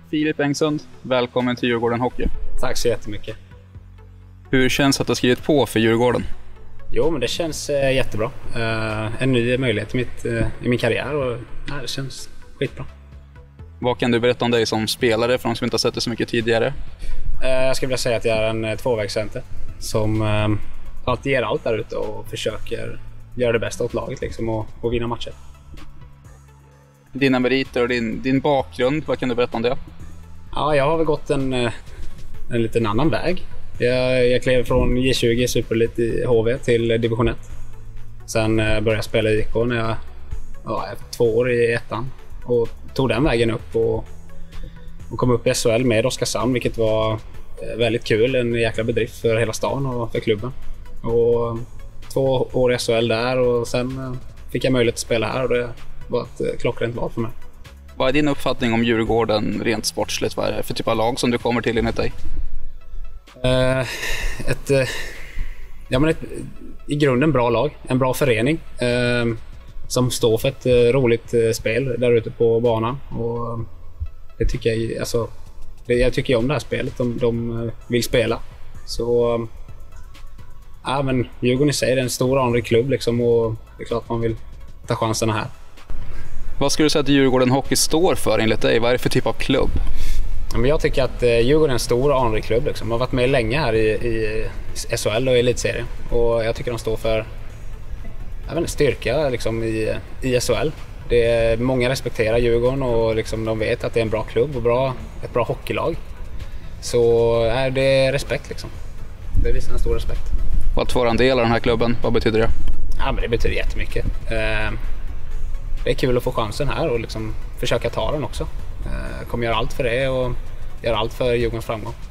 Filip Engsund, välkommen till Djurgården Hockey. Tack så jättemycket. Hur känns det att du har skrivit på för Djurgården? Jo, men det känns jättebra. En ny möjlighet i min karriär och det känns skitbra. Vad kan du berätta om dig som spelare för de som inte har sett dig så mycket tidigare? Jag skulle vilja säga att jag är en tvåvägscenter som alltid ger allt där ute och försöker göra det bästa åt laget liksom, och vinna matcher. Dina meriter och din bakgrund, vad kan du berätta om det? Ja, jag har väl gått en liten annan väg. Jag klev från J20 Superelite i HV till division 1. Sen började jag spela i IK när jag efter 2 år i ettan och tog den vägen upp och kom upp i SHL med Oskarshamn, vilket var väldigt kul, en jäkla bedrift för hela stan och för klubben. Och 2 år i SHL där och sen fick jag möjlighet att spela här och det var ett klockrent val för mig. Vad är din uppfattning om Djurgården rent sportsligt? Vad är det för typ av lag som du kommer till enligt dig? I grunden bra lag, en bra förening som står för ett roligt spel där ute på banan och det tycker jag, alltså, jag tycker om det här spelet, de vill spela så men Djurgården i sig är en stor anrik klubb liksom, och det är klart man vill ta chanserna här. Vad skulle du säga att Djurgården Hockey står för enligt dig? Vad är det för typ av klubb? Men jag tycker att Djurgården är en stor och anrik klubb. Liksom. De har varit med länge här i SHL och i elitserien. Och jag tycker de står för styrka liksom, i SHL. Många respekterar Djurgården och liksom, de vet att det är en bra klubb och ett bra hockeylag. Så det är respekt. Liksom. Det visar en stor respekt. Att vara en del av den här klubben, vad betyder det? Ja, men det betyder jättemycket. Det är kul att få chansen här och liksom försöka ta den också. Jag kommer göra allt för det och göra allt för Djurgårdens framgång.